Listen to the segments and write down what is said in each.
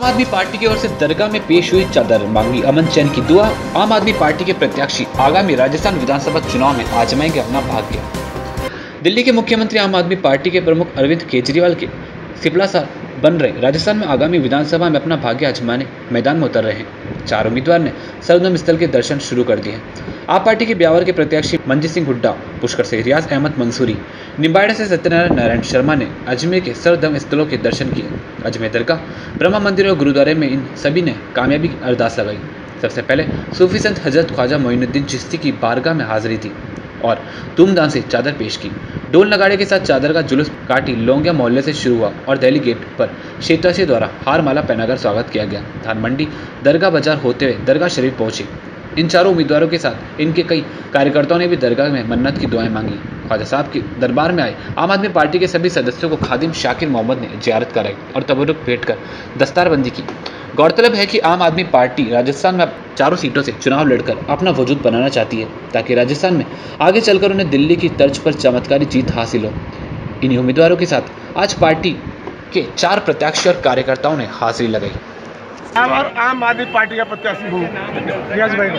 आम आदमी पार्टी की ओर से दरगाह में पेश हुई चादर, मांगी अमन चैन की दुआ। आम आदमी पार्टी के प्रत्याशी आगामी राजस्थान विधानसभा चुनाव में आजमाएंगे अपना भाग्य। दिल्ली के मुख्यमंत्री आम आदमी पार्टी के प्रमुख अरविंद केजरीवाल के सिपला साल बन रहे राजस्थान में आगामी विधानसभा में अपना भाग्य आजमाने मैदान में उतर रहे हैं। 4 उम्मीदवार ने सरगम स्थल के दर्शन शुरू कर दिए हैं। आप पार्टी के ब्यावर के प्रत्याशी मंजीत सिंह हुड्डा, पुष्कर से रियाज अहमद मंसूरी, निम्बाड़ा से सत्यनारायण शर्मा ने अजमेर के सरधर्म स्थलों के दर्शन किए। अजमेर दरगाह, ब्रह्मा मंदिर और गुरुद्वारे में इन सभी ने कामयाबी की अरदास लगाई। सबसे पहले सूफी संत हजरत ख्वाजा मोइनुद्दीन चिश्ती की बारगाह में हाजिरी दी और धूमधाम से चादर पेश की। ढोल नगाड़े के साथ चादर का जुलूस काटी लोंगिया मोहल्ले से शुरू हुआ और दिल्ली गेट पर क्षेत्रवासियों द्वारा हार माला पहनाकर स्वागत किया गया। धान मंडी दरगाह बाजार होते हुए दरगाह शरीफ पहुंचे। इन चारों उम्मीदवारों के साथ इनके कई कार्यकर्ताओं ने भी दरगाह में मन्नत की दुआएं मांगी। ख्वाजा साहब के दरबार में आए आम आदमी पार्टी के सभी सदस्यों को खादिम शाकिर मोहम्मद ने जियारत कराई और तबरुक भेंट कर दस्तारबंदी की। गौरतलब है कि आम आदमी पार्टी राजस्थान में 4 सीटों से चुनाव लड़कर अपना वजूद बनाना चाहती है ताकि राजस्थान में आगे चलकर उन्हें दिल्ली की तर्ज पर चमत्कारी जीत हासिल हो। इन्हीं उम्मीदवारों के साथ आज पार्टी के 4 प्रत्याशी और कार्यकर्ताओं ने हाजिरी लगाई। और आम आदमी पार्टी का प्रत्याशी हूँ रियाज भाई।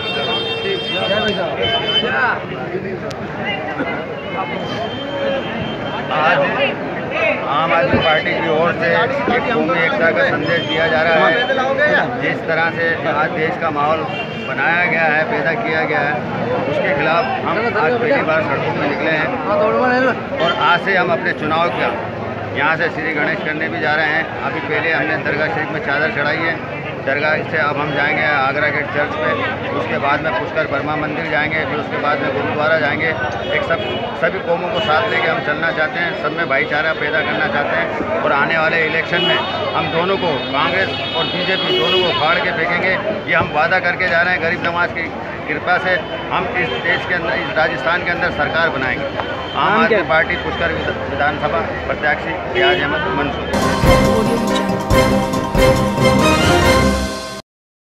आज आम आदमी पार्टी की ओर से एक कौमी एकता का संदेश दिया जा रहा है। जिस तरह से आज देश का माहौल बनाया गया है, पैदा किया गया है, उसके खिलाफ हम आज पहली बार सड़कों पर निकले हैं और आज से हम अपने चुनाव का यहाँ से श्री गणेश करने भी जा रहे हैं। अभी पहले हमने दरगाह शरीफ में चादर चढ़ाई है। दरगाह से अब हम जाएंगे आगरा गेट चर्च पे, उसके बाद में पुष्कर ब्रह्मा मंदिर जाएंगे, फिर उसके बाद में गुरुद्वारा जाएंगे। एक सभी कौमों को साथ लेके हम चलना चाहते हैं, सब में भाईचारा पैदा करना चाहते हैं और आने वाले इलेक्शन में हम दोनों को, कांग्रेस और बीजेपी दोनों को फाड़ के फेंकेंगे। ये हम वादा करके जा रहे हैं। गरीब नवाज की कृपा से हम इस देश के अंदर, इस राजस्थान के अंदर सरकार बनाएंगे। आम आदमी पार्टी पुष्कर विधानसभा प्रत्याशी रियाज अहमद मंसूरी।